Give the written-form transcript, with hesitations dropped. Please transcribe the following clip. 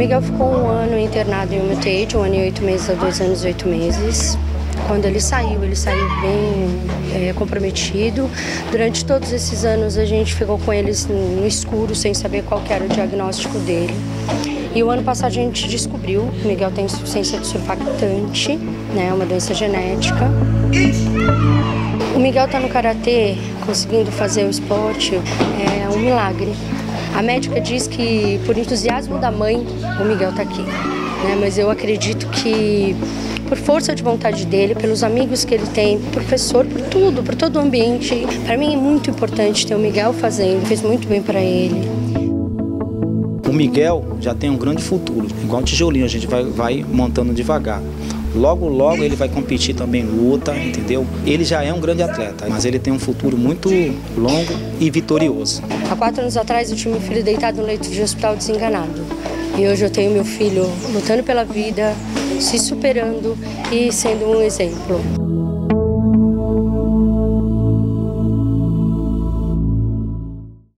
Miguel ficou 1 ano internado em UTI, de 1 ano e 8 meses a 2 anos e 8 meses. Quando ele saiu bem comprometido. Durante todos esses anos a gente ficou com ele no escuro, sem saber qual que era o diagnóstico dele. E o ano passado a gente descobriu que o Miguel tem insuficiência de surfactante, né, uma doença genética. O Miguel está no karatê, conseguindo fazer o esporte, é um milagre. A médica diz que por entusiasmo da mãe, o Miguel está aqui, né, mas eu acredito que por força de vontade dele, pelos amigos que ele tem, professor, por tudo, por todo o ambiente. Para mim é muito importante ter o Miguel fazendo, fez muito bem para ele. O Miguel já tem um grande futuro, igual o tijolinho, a gente vai montando devagar. Logo, logo ele vai competir também em luta, entendeu? Ele já é um grande atleta, mas ele tem um futuro muito longo e vitorioso. Há 4 anos atrás eu tinha meu filho deitado no leito de hospital desenganado. E hoje eu tenho meu filho lutando pela vida, se superando e sendo um exemplo.